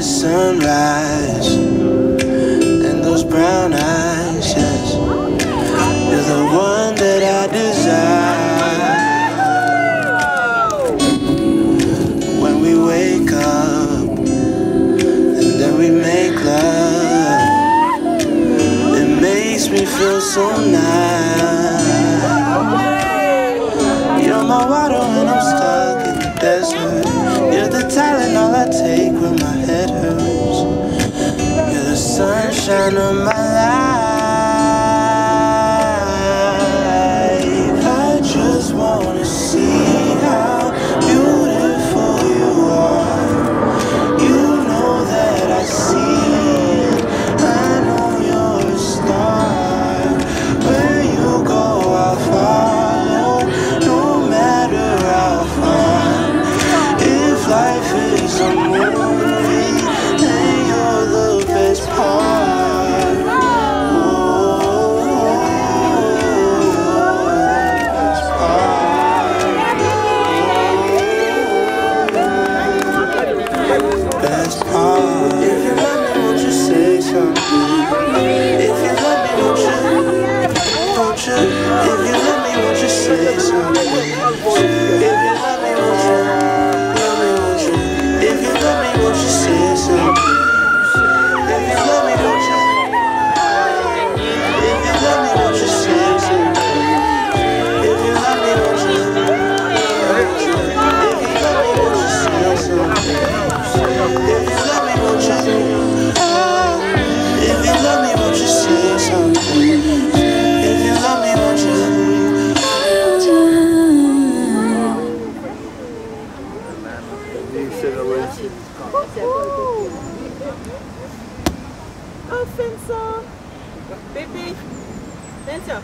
sunrise and those brown eyes, yes. You're the one that I desire. When we wake up and then we make love, it makes me feel so nice. You're my water when I'm stuck in the desert. You're the Tylenol I take when my head hurts. You're the sunshine of my life. I just wanna see how beautiful you are. You know that I see it. I know you're a star. Where you go, I'll follow, no matter how far. If life is a movie, then you're the best part. Best part. If you love me, won't you say something? If you love me, won't you? If you love me, won't you say something? If you love me, won't you? If you love me, won't you say something? If you love me, won't you? If you love me, won't you say something? If you love me, won't you? If you love me, won't you say something? If you love me, won't you? If you love me, won't you say something? If you love me, won't you? Oh, Spencer. Baby. Spencer.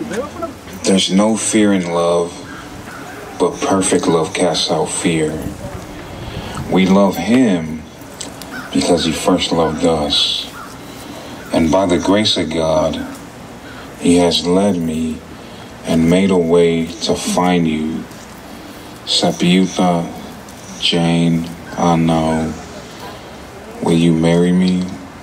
There's no fear in love, but perfect love casts out fear. We love him because he first loved us. And by the grace of God, he has led me and made a way to find you. Sapiuta, Jane, I know. Will you marry me?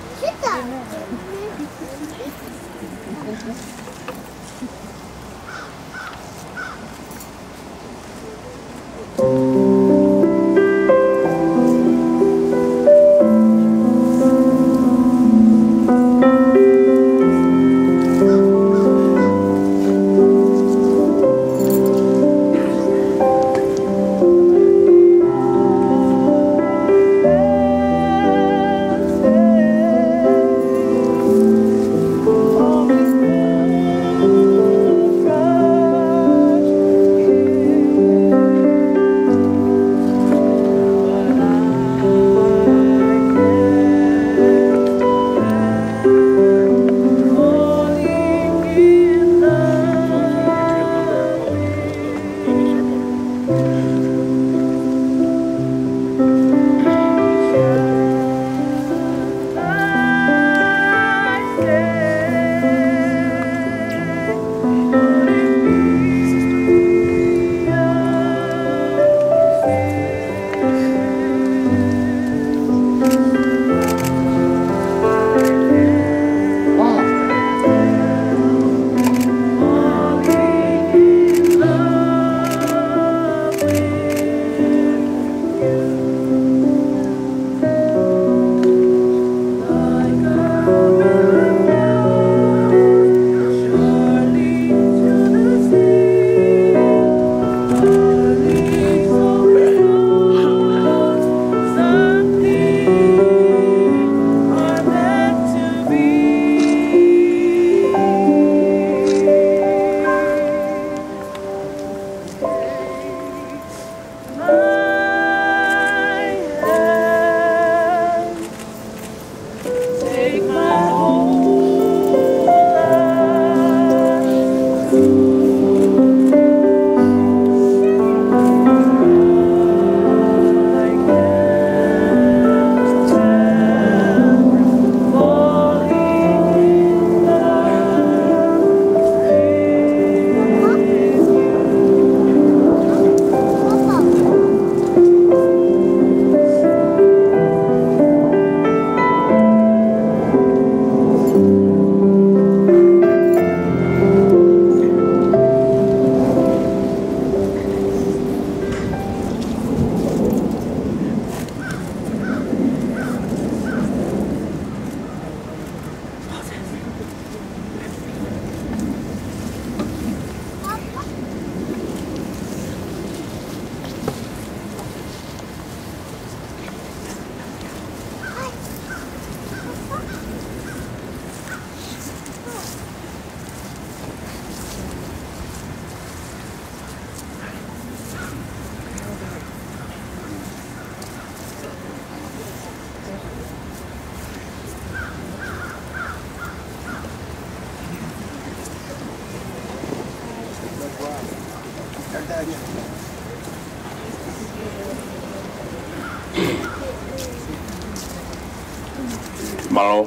Malo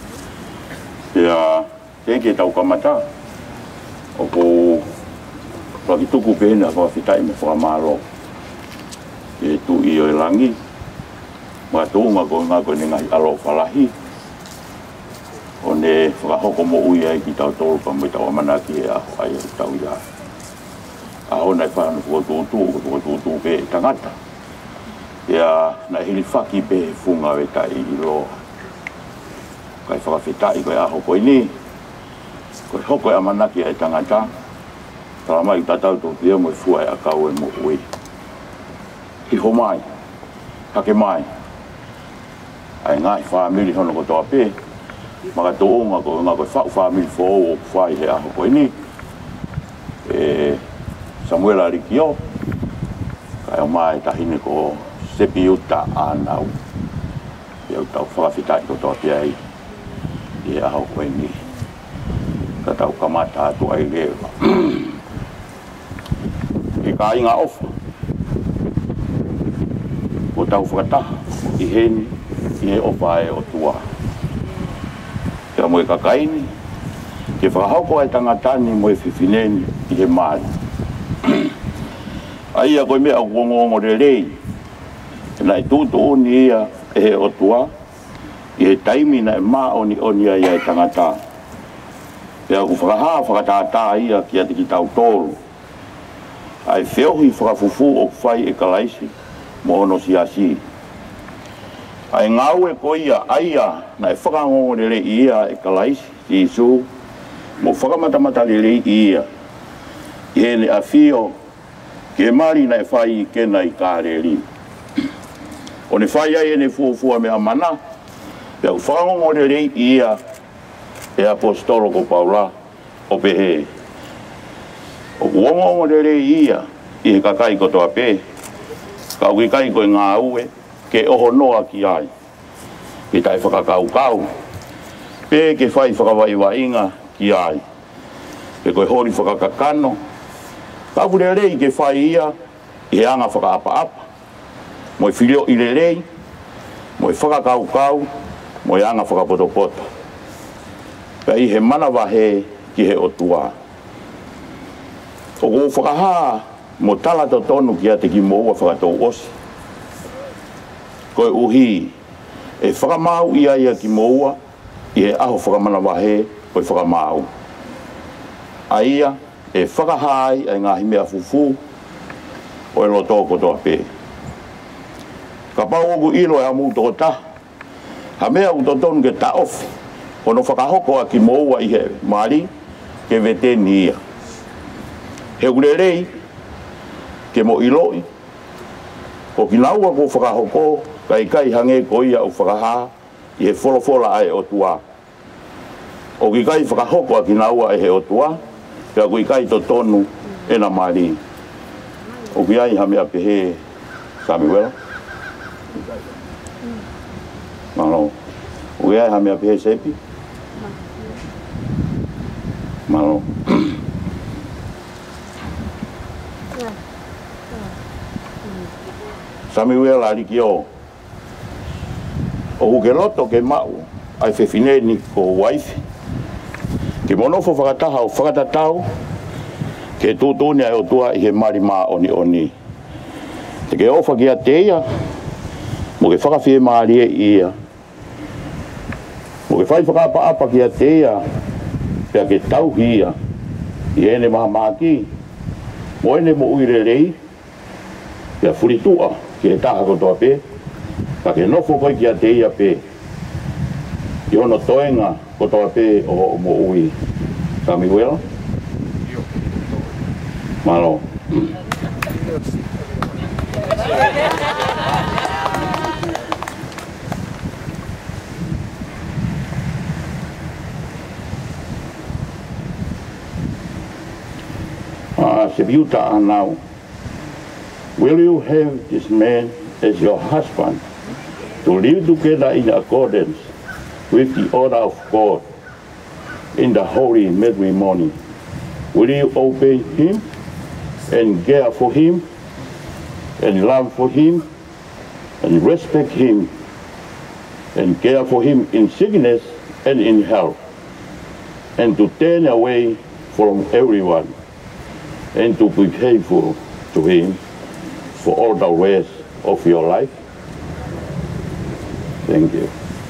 ya ke tau kamata o ko pagi tuku pena ko fitai me fa malo e tu i o langi ma tu ma ko ni ngai alo falahi one fa hoko mo ui ai ki tau tolu pa mo tau manaki a ai tau ya a ona fa no ko tu pe tangata ya na hili faki pe funga we tai lo kai whakawhitai koe aho koe ni. Koe hoko e amanaki ai tangata. Tala mai tatau tō pia mo i fua e akau e mo ui. Hiho mai. Hake mai. Ai ngai whaamiri hono ko toa pē. Maka tō onga koe ngā koe whau whaamiri fō o whai he aho koe ni. Samuel Arikio. Kai o mai tahine ko Sepiuta Anau. Iau tau whakawhitai ko toa pia ai. Ia hau koe ni. ka tau kamata atu ai leo. E ka inga ofa. O tau whakataha, i heni, i he ofa e o tua. Ia mo e kakaini, ke whakahauko ai tangatani mo e whiwhineni i he maari. Aia koe mea kuongongo re rei, na i tūtu oni ia e he o tua, i he taimi na e maa oni ia ia e tangata. Pea ku whakaha whakatata ia ki ate ki tau tōru. Ai whiohi whakafufu o whai e kalaisi, mo ono siasi. Ai ngau e ko ia aia na e whakangongo re rei ia e kalaisi, i isu, mo whakamatamata re rei ia. I hene a whio, ke mari na e whai i kena i kāreri. O ne whai ai e ne fuafua me amana, pea u whakangongo re rei ia e apostolo ko Paula o pehe. O kuongongo re rei ia i he kakai ko toa pe, ka uki kai ko e ngā ue, ke oho noa ki ai. Ke tai whakakau, pe ke whai whakawaiwainga ki ai. Ke koe hori whakakakano, ka ure rei ke whai ia, i he anga whakaapa-apa, mo i whilio i le rei, mo i whakakau, mo i anga whakapoto-poto. Pea i he mana wahe ki he o tua. O ko whakaha, mo tala to tonu ki ate ki moua whakatou osi. Koe uhi, e whakamau ia ia ki moua, i he aho whakamana wahe, koe whakamau. Aia, e whakahai ai ngā himea fufu, o e loto kotoa pe. Ka pau oku ilo e amu toko ta, ha mea u totonu ke ta ofi, ono whakahoko a ki moua i he maari, ke veteni ia. He urerei, ke mo iloi, ko ki naua ko whakahoko, kai hange ko ia u whakaha, i he wholofola ai o tua. O ki kai whakahoko a ki naua e he o tua, pea kui kai to tonu e na maari. O ki ai hamea pehe Samuel. Malo. O ki ai hamea pehe Sepi. Malo. Samuel ariki o. O ke loto ke mau ai whewhineni ko waifi. Ke monofo whakataha o whakatatau, ke tūtūni ai o tua i he mari mā oni. Te ke ofa ki a teia, mo ke whakawhie maari e ia. Mo ke whai whakapa-apa ki a teia, pea ke tau hia, i ene maha maki, mo ene mo uire rei, pea furitua ki he taha kotoa pe, ka ke nofo koi ki a teia pe, i ono toenga kotoa pe o mo ui. Samuel? Malo. Se biuta anau. Will you have this man as your husband to live together in accordance with the order of God in the holy matrimony? Will you obey him and care for him and love for him and respect him and care for him in sickness and in health, and to turn away from everyone and to be faithful to him for all the rest of your life? Thank you.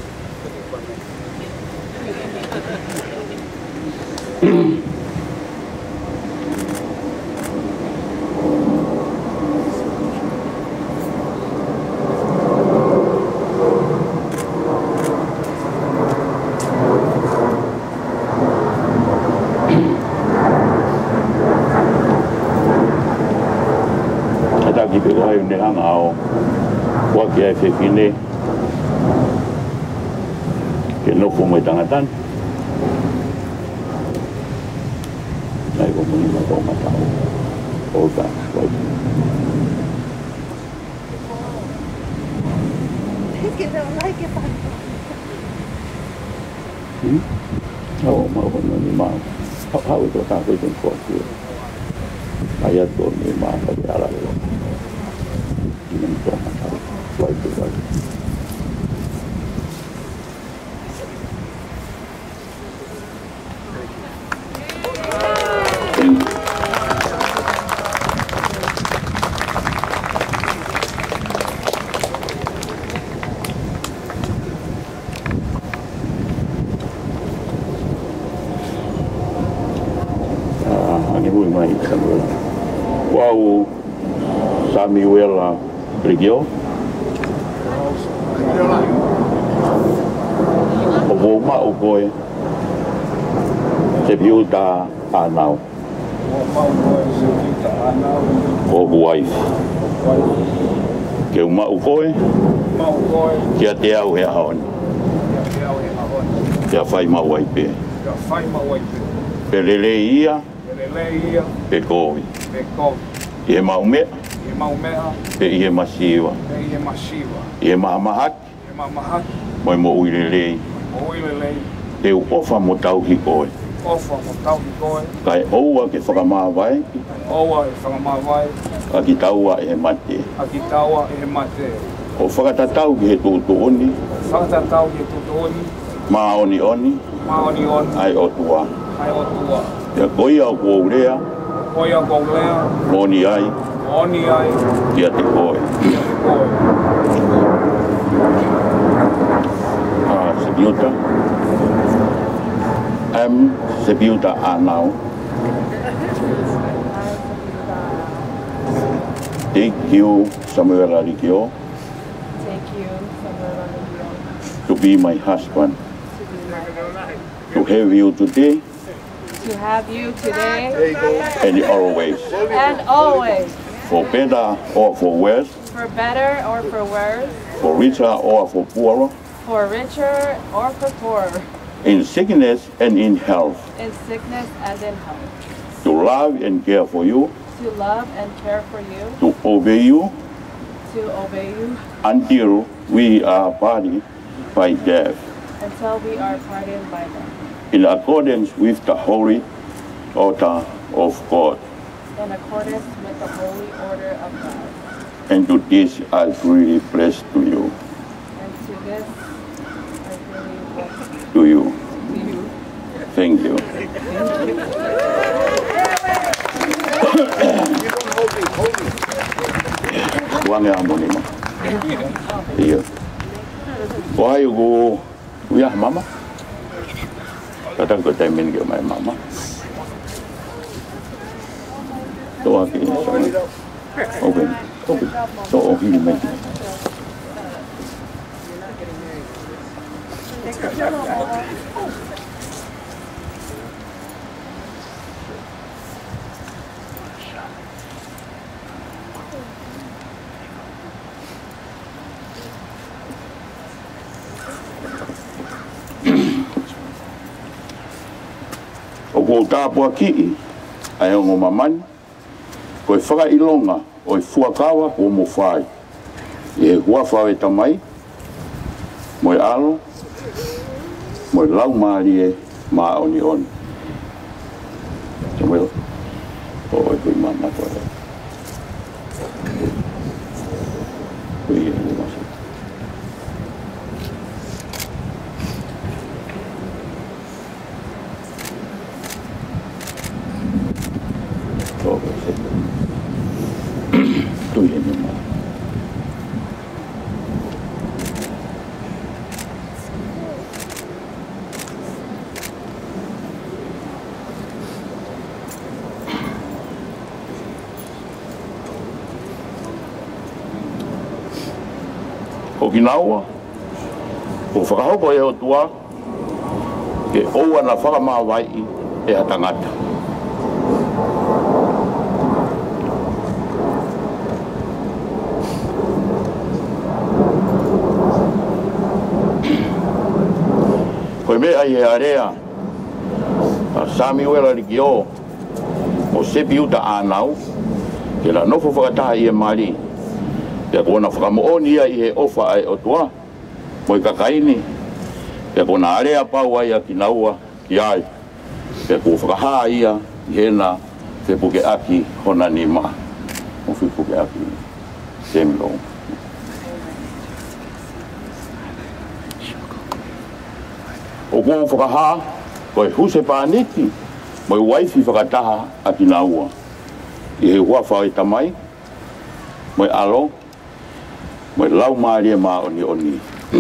Ke whewhine ke nofo mai tangatan nai ko muni mato matao oka wai Oh, mau ni ma. How to ta ko tin ko ki. Ayat to ni ma ka ala lo. Ini to ma ta. Wai tu ba. Wow, Samuel Rigio. Oboma Oboy. Sebiuta Anau. O wife. Que uma Oboy. Que até ao reaon. Que a fai ma waipe. Peleleia. Pekowi. Ie maumea. Pe ie masiwa. Ie mahamahak. Moi mo uilelei. Te uofa mo tau hikoe. Kai oua ke whakamawai. A ki taua e mate. O whakatatau ki he tutuoni. Maoni oni. Ai otua. Ia koia o kourea. Moni ai. Ia te koe. Sebiuta. Sebiuta Anau. Thank you, Samuel Alikio. To be my husband. To have you today. To have you today And always. and always, For better or for worse. for better or for worse, For richer or for poorer. for richer or for poorer, In sickness and in health. in sickness and in health, To love and care for you. to love and care for you, To obey you. to obey you, Until we are parted by death. until we are pardoned by them, In accordance with the holy order of God. in accordance with the holy order of God. And to this I freely pledge to you. And to this, I really want To you. to you. Thank you. Wange amoni ma. Iya. Why you go? Ya mama. Kadang ko tayo min my mama. So aki. Okay. Okay. So okay ni mai. O ko tāpua ki ai o mamani ko e whakailonga o e fuakawa o mo whai e hua whawe tamai mo e alo mo e lau maari e maa oni oni Samuel o e kui mama toa rei kui e ni masi tui e ni masi o ki naua o whakahopo e o tua ke oua na whakamawai e ha tangata koe mea i e area a Samuel Alikio o Sebiuta Anau ke la nofo whakataha i e mari Pea kona whakamooni ia i he ofa ai o tua, mo i kakaini, pea kona area pau ai a ki naua Iai, pe ko whakaha ia, hena, te puke aki, hona ni ma. O fi puke aki, semlo. O ko whakaha, koe huse pāneti, moi waifi whakataha a tina ua. I he hua whai tamai, moi alo, moi lau maaria maa oni oni.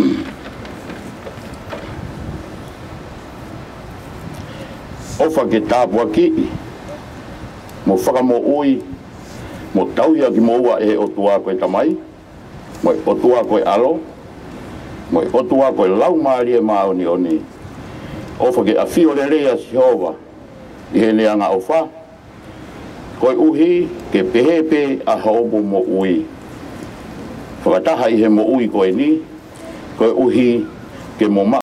O whake tāpua ki, mo whakamo ui, mo tauia ki mo ua e otua koe tamai, moi otua koe alo, moi otua koe lau maaria maa oni oni. O whake a whio le rea si hova, I he leanga o wha, koe uhi ke pehepe a haopo mo ui. Whakataha I he mo ui koe ni, koe uhi ke mo